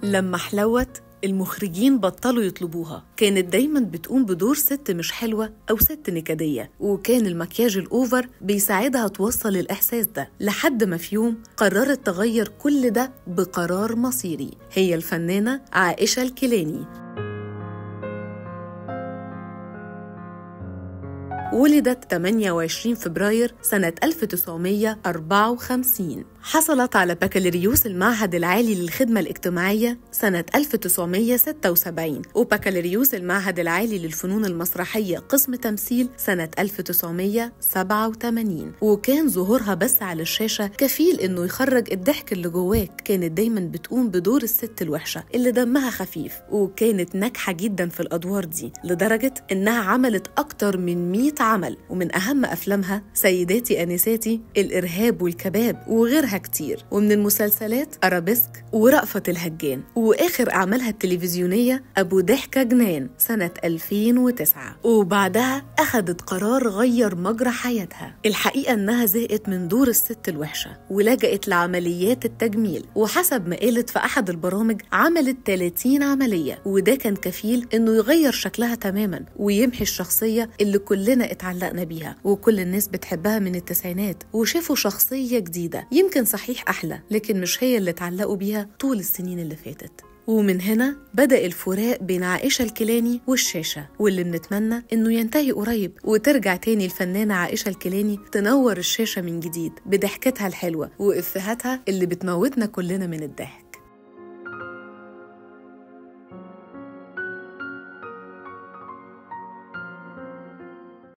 لما حلوت المخرجين بطلوا يطلبوها، كانت دايما بتقوم بدور ست مش حلوة أو ست نكدية، وكان المكياج الأوفر بيساعدها توصل الإحساس ده، لحد ما في يوم قررت تغير كل ده بقرار مصيري. هي الفنانة عائشة الكيلاني. ولدت 28 فبراير سنة 1954. حصلت على بكالوريوس المعهد العالي للخدمة الاجتماعية سنة 1976 وبكالوريوس المعهد العالي للفنون المسرحية قسم تمثيل سنة 1987. وكان ظهورها بس على الشاشة كفيل إنه يخرج الضحك اللي جواك. كانت دايما بتقوم بدور الست الوحشة اللي دمها خفيف، وكانت ناجحة جدا في الأدوار دي لدرجة إنها عملت أكتر من 100 عمل، ومن أهم أفلامها سيداتي أنساتي، الإرهاب والكباب، وغيرها كتير. ومن المسلسلات أرابيسك ورأفت الهجان، وآخر أعمالها التلفزيونية أبو ضحكة جنان سنة 2009. وبعدها أخدت قرار غير مجرى حياتها. الحقيقة إنها زهقت من دور الست الوحشة ولجأت لعمليات التجميل، وحسب ما قالت في أحد البرامج عملت 30 عملية، وده كان كفيل إنه يغير شكلها تماما ويمحي الشخصية اللي كلنا اتعلقنا بيها وكل الناس بتحبها من التسعينات، وشافوا شخصية جديدة يمكن صحيح أحلى، لكن مش هي اللي اتعلقوا بيها طول السنين اللي فاتت. ومن هنا بدأ الفراق بين عائشة الكيلاني والشاشة، واللي بنتمنى إنه ينتهي قريب وترجع تاني الفنانة عائشة الكيلاني تنور الشاشة من جديد بضحكتها الحلوة وإفيهاتها اللي بتموتنا كلنا من الضحك.